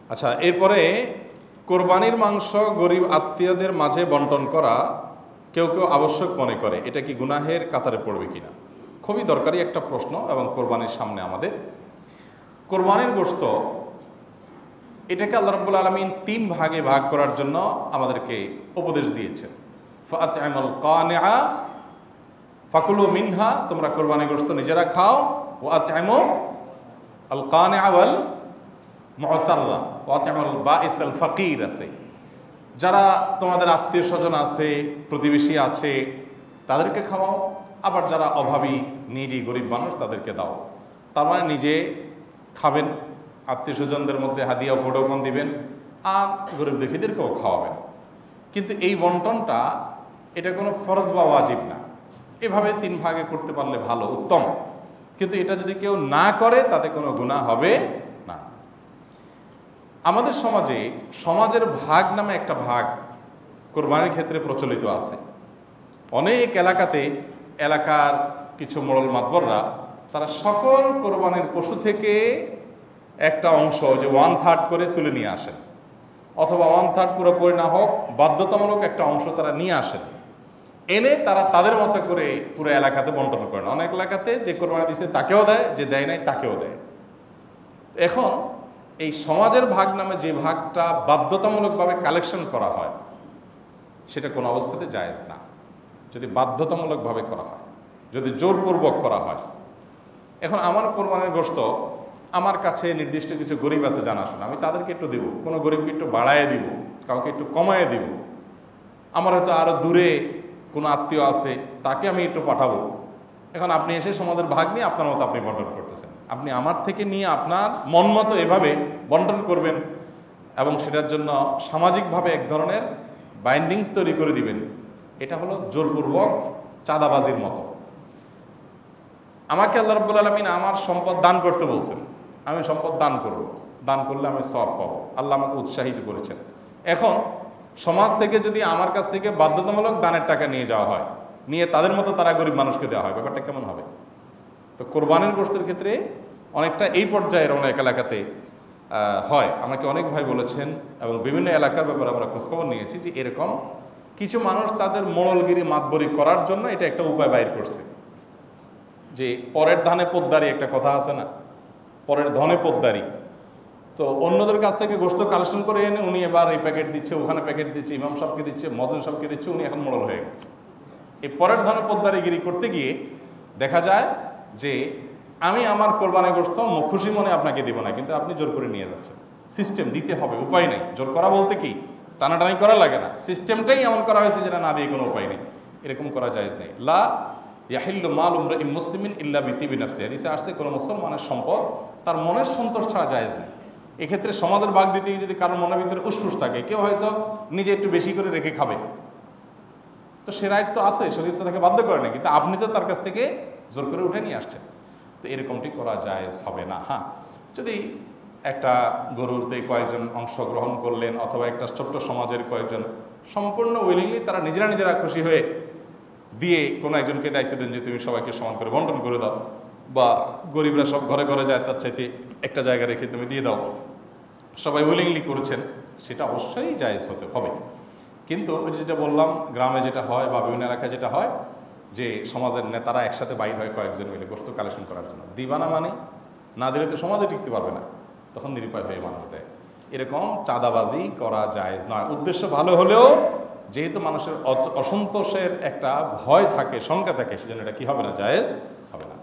আচ্ছা, এরপরে কোরবানির মাংস গরিব আত্মীয়দের মাঝে বন্টন করা কেউ কেউ আবশ্যক মনে করে, এটা কি গুনাহের কাতারে পড়বে কিনা? খুবই দরকারি একটা প্রশ্ন। এবং কোরবানির সামনে আমাদের কোরবানির গোশত, এটাকে আল্লাহ রাব্বুল আলামিন 3 ভাগে ভাগ করার জন্য আমাদেরকে উপদেশ দিয়েছেন। ফাআত'ইমুল কানিআ ফাকুলু মিনহা, তোমরা কোরবানির গোশত নিজেরা খাও। ওয়া আত'ইমু আল কানিআ ওয়াল মুতাররা ওয়া আত'ইমুল বাঈসাল ফাকির আছে, যারা তোমাদের আত্মীয় স্বজন আছে, প্রতিবেশী আছে, তাদেরকে খাওয়াও। আবার যারা অভাবী, নিডি, গরিব মানুষ, তাদেরকে দাও। তার মানে নিজে খাবেন, আত্মীয় স্বজনদের মধ্যে হাদিয়া উপঢৌকন দিবেন, আর গরিব দুঃখীদেরকেও খাওয়াবেন। কিন্তু এই বন্টনটা এটা কোনো ফরজ বা ওয়াজিব না। এভাবে 3 ভাগে করতে পারলে ভালো, উত্তম। কিন্তু এটা যদি কেউ না করে তাতে কোনো গুনাহ হবে না। আমাদের সমাজে সমাজের ভাগ নামে একটা ভাগ কোরবানির ক্ষেত্রে প্রচলিত আছে। অনেক এলাকাতে এলাকার কিছু মোড়ল মাতবররা তারা সকল কোরবানির পশু থেকে একটা অংশ, যে 1/3 করে তুলে নিয়ে আসেন, অথবা 1/3 পুরোপুরি না হোক বাধ্যতামূলক একটা অংশ তারা নিয়ে আসেন, এনে তারা তাদের মতো করে পুরো এলাকাতে বন্টন করেন। অনেক এলাকাতে যে কোরবানি দিচ্ছে তাকেও দেয়, যে দেয় নাই তাকেও দেয়। এখন এই সমাজের ভাগ নামে যে ভাগটা বাধ্যতামূলকভাবে কালেকশন করা হয়, সেটা কোনো অবস্থাতে জায়েজ না। যদি বাধ্যতামূলকভাবে করা হয়, যদি জোরপূর্বক করা হয়। এখন আমার কোরবানির গোশত আমার কাছে নির্দিষ্ট কিছু গরিব আছে জানাশোনা, আমি তাদেরকে একটু দিব, কোনো গরিবকে একটু বাড়ায় দিব, কাউকে একটু কমায় দিব। আমার হয়তো আরও দূরে কোনো আত্মীয় আছে, তাকে আমি একটু পাঠাবো। এখন আপনি এসে সমাজের ভাগ নিয়ে আপনার মতো আপনি বন্টন করতেছেন। আপনি আমার থেকে নিয়ে আপনার মন মতো এভাবে বন্টন করবেন এবং সেটার জন্য সামাজিকভাবে এক ধরনের বাইন্ডিংস তৈরি করে দিবেন। এটা হলো জোরপূর্বক চাঁদাবাজির মতো। আমাকে আল্লাহ রাব্বুল আলামিন আমার সম্পদ দান করতে বলছেন, আমি সম্পদ দান করব, দান করলে আমি সওয়াব পাবো। আল্লাহ আমাকে উৎসাহিত করেছেন। এখন সমাজ থেকে যদি আমার কাছ থেকে বাধ্যতামূলক দানের টাকা নিয়ে যাওয়া হয়, নিয়ে তাদের মতো তারা গরিব মানুষকে দেওয়া হয়, ব্যাপারটা কেমন হবে? তো কোরবানির গোশতের ক্ষেত্রে অনেকটা এই পর্যায়ের অনেক এলাকাতে হয়। আমাকে অনেক ভাই বলেছেন এবং বিভিন্ন এলাকার ব্যাপারে আমরা খোঁজখবর নিয়েছি যে এরকম কিছু মানুষ তাদের মোড়লগিরি মাতবরি করার জন্য এটা একটা উপায় বাইর করছে। যে পরের ধানে পোদ্দারি একটা কথা আছে না, পরের ধনে পোদ্দারি। তো অন্যদের কাছ থেকে গোশত কালেকশন করে এনে উনি এবার এই প্যাকেট দিচ্ছে, ওখানে প্যাকেট দিচ্ছে, ইমাম সাহেবকে দিচ্ছে, মজেন সাহেবকে দিচ্ছে, উনি এখন মোড়ল হয়ে গেছে। এই পরের ধনে পোদ্দারিগিরি করতে গিয়ে দেখা যায় যে আমি আমার কোরবানি গোশত খুশি মনে আপনাকে দিব না, কিন্তু আপনি জোর করে নিয়ে যাচ্ছেন। সিস্টেম দিতে হবে, উপায় নেই। জোর করা বলতে কি টানাটানি করা লাগে না, সিস্টেমটাই এমন করা হয়েছে যেটা না দিয়ে কোনো উপায় নেই। এরকম করা জায়েজ নেই। লা ইয়াহিল্লু মাল ইমরাইন মুসলিমিন ইল্লা বিতিবি নাফসি, হাদিসে আসছে কোনো মুসলমানের সম্পদ তার মনের সন্তোষ ছাড়া জায়েজ নেই। এক্ষেত্রে সমাজের ভাগ দিতে গিয়ে যদি কারোর মনের ভিতরে উসফুস থাকে, কেউ হয়তো নিজে একটু বেশি করে রেখে খাবে, তো সে রাইট তো আছে, শরীর তো তাকে বাধ্য করে না, কিন্তু আপনি তো তার কাছ থেকে জোর করে উঠে নিয়ে আসছেন। তো এরকমটি করা জায়েজ হবে না। হ্যাঁ, যদি একটা গরুতে কয়েকজন অংশগ্রহণ করলেন, অথবা একটা ছোট্ট সমাজের কয়েকজন সম্পূর্ণ উইলিংলি তারা নিজেরা খুশি হয়ে দিয়ে কোনো একজনকে দায়িত্ব দেন যে তুমি সবাইকে সমান করে বন্টন করে দাও, বা গরিবরা সব ঘরে ঘরে যায়, তার চাইতে একটা জায়গা রেখে তুমি দিয়ে দাও, সবাই উইলিংলি করেছেন, সেটা অবশ্যই জায়েজ হতে হবে। কিন্তু ওই যেটা বললাম, গ্রামে যেটা হয় বা বিভিন্ন এলাকায় যেটা হয় যে সমাজের নেতারা একসাথে বাইর হয় কয়েকজন মিলে গোশত কালেকশন করার জন্য, দিবানা মানে না দিলে তো সমাজে টিকতে পারবে না, তখন নিরুপায় হয়ে মানুষ দেয়। এরকম চাঁদাবাজি করা জায়েজ নয়। উদ্দেশ্য ভালো হলেও যেহেতু মানুষের অসন্তোষের একটা ভয় থাকে, শঙ্কা থাকে, সেজন্য এটা কি হবে না, জায়েজ হবে না।